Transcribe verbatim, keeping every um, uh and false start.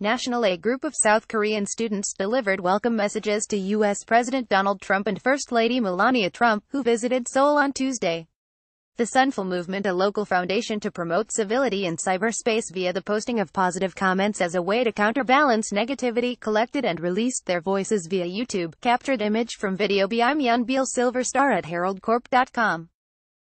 National. A group of South Korean students delivered welcome messages to U S President Donald Trump and First Lady Melania Trump, who visited Seoul on Tuesday. The Sunful Movement, a local foundation to promote civility in cyberspace via the posting of positive comments as a way to counterbalance negativity, collected and released their voices via YouTube. Captured image from video by Myun Beal Silver Star at herald corp dot com.